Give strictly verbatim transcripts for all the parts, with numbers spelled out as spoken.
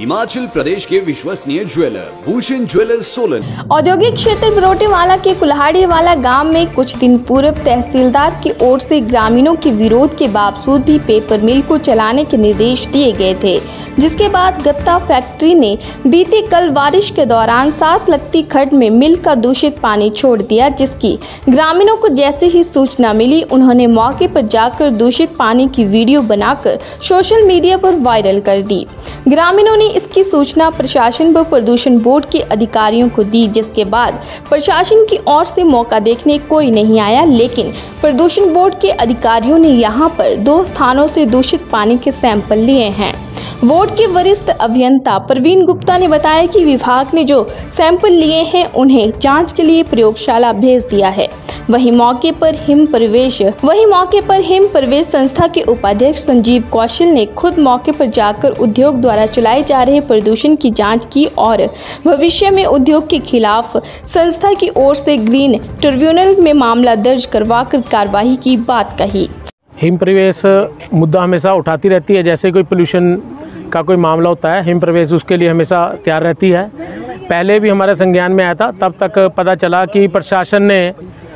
हिमाचल प्रदेश के विश्वसनीय jeweller Bhushan jewellers Solan. औद्योगिक क्षेत्र बरोटीवाला के कुल्हाड़ीवाला गांव में कुछ दिन पूर्व तहसीलदार की ओर से ग्रामीणों के विरोध के बावजूद भी पेपर मिल को चलाने के निर्देश दिए गए थे, जिसके बाद गत्ता फैक्ट्री ने बीते कल बारिश के दौरान साथ लगती खड्ड में मिल का दूषित पानी छोड़ दिया, जिसकी ग्रामीणों को जैसे ही सूचना मिली उन्होंने मौके पर जाकर दूषित पानी की वीडियो बनाकर सोशल मीडिया पर वायरल कर दी। ग्रामीणों ने इसकी सूचना प्रशासन व प्रदूषण बोर्ड के अधिकारियों को दी, जिसके बाद प्रशासन की ओर से मौका देखने कोई नहीं आया, लेकिन प्रदूषण बोर्ड के अधिकारियों ने यहां पर दो स्थानों से दूषित पानी के सैंपल लिए हैं। बोर्ड के वरिष्ठ अभियंता प्रवीण गुप्ता ने बताया कि विभाग ने जो सैंपल लिए हैं उन्हें जांच के लिए प्रयोगशाला भेज दिया है। वहीं मौके पर हिम प्रवेश वहीं मौके पर हिम प्रवेश संस्था के उपाध्यक्ष संजीव कौशल ने खुद मौके पर जाकर उद्योग द्वारा चलाए जा रहे प्रदूषण की जांच की और भविष्य में उद्योग के खिलाफ संस्था की ओर से ग्रीन ट्रिब्यूनल में मामला दर्ज करवाकर कार्रवाई की बात कही। हिम प्रवेश मुद्दा हमेशा उठाती रहती है, जैसे कोई पोल्यूशन का कोई मामला होता है, हिम प्रवेश उसके लिए हमेशा तैयार रहती है। पहले भी हमारे संज्ञान में आया था, तब तक पता चला कि प्रशासन ने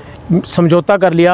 समझौता कर लिया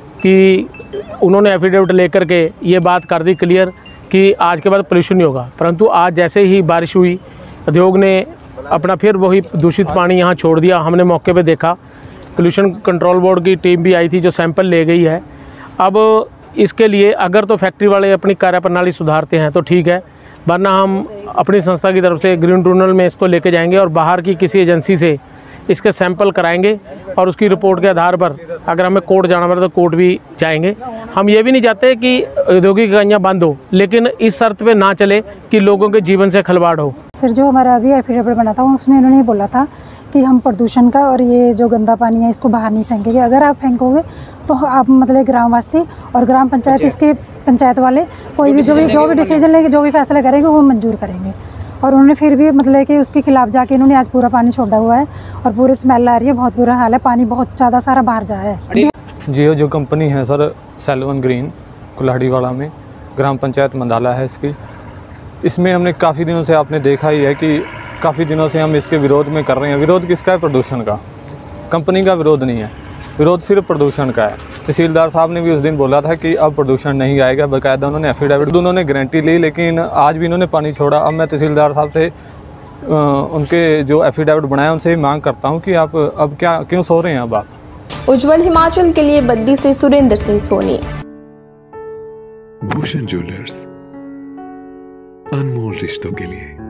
कि उन्होंने एफिडेविट लेकर के ये बात कर दी क्लियर कि आज के बाद पोल्यूशन नहीं होगा। परंतु आज जैसे ही बारिश हुई, उद्योग ने अपना फिर वही दूषित पानी यहाँ छोड़ दिया। हमने मौके पे देखा, पोल्यूशन कंट्रोल बोर्ड की टीम भी आई थी जो सैंपल ले गई है। अब इसके लिए अगर तो फैक्ट्री वाले अपनी कार्यप्रणाली सुधारते हैं तो ठीक है, वरना हम अपनी संस्था की तरफ से ग्रीन ट्रिब्यूनल में इसको लेके जाएंगे और बाहर की किसी एजेंसी से इसके सैंपल कराएंगे और उसकी रिपोर्ट के आधार पर अगर हमें कोर्ट जाना पड़े तो कोर्ट भी जाएंगे। हम ये भी नहीं चाहते कि औद्योगिक इकाइयाँ बंद हो, लेकिन इस शर्त पे ना चले कि लोगों के जीवन से खिलवाड़ हो। सर, जो हमारा अभी एफिडेविट बना था उसमें इन्होंने बोला था कि हम प्रदूषण का और ये जो गंदा पानी है इसको बाहर नहीं फेंकेंगे। अगर आप फेंकोगे तो आप मतलब ग्रामवासी और ग्राम पंचायत, इसके पंचायत वाले कोई भी जो भी जो भी डिसीजन लेंगे, जो भी फैसला करेंगे वो मंजूर करेंगे। और उन्होंने फिर भी मतलब कि उसके खिलाफ जाके इन्होंने आज पूरा पानी छोड़ा हुआ है और पूरी स्मेल आ रही है, बहुत बुरा हाल है, पानी बहुत ज़्यादा सारा बाहर जा रहा है। जियो जो कंपनी है सर, सेल्वन ग्रीन कुल्हाड़ीवाला में, ग्राम पंचायत मंदाला है इसकी। इसमें हमने काफ़ी दिनों से आपने देखा ही है कि काफ़ी दिनों से हम इसके विरोध में कर रहे हैं। विरोध किसका है? प्रदूषण का। कंपनी का विरोध नहीं है, विरोध सिर्फ प्रदूषण का है। तहसीलदार साहब ने भी उस दिन बोला था कि अब प्रदूषण नहीं आएगा, बाकायदा उन्होंने एफिडेविट उन्होंने गारंटी ली, लेकिन आज भी इन्होंने पानी छोड़ा। अब मैं तहसीलदार साहब से आ, उनके जो एफिडेविट बनाए उनसे मांग करता हूं कि आप अब क्या क्यों सो रहे हैं अब आप। उज्जवल हिमाचल के लिए बद्दी से सुरेंद्र सिंह सोनी। भूषण ज्वेलर्स, अनमोल रिश्तों के लिए।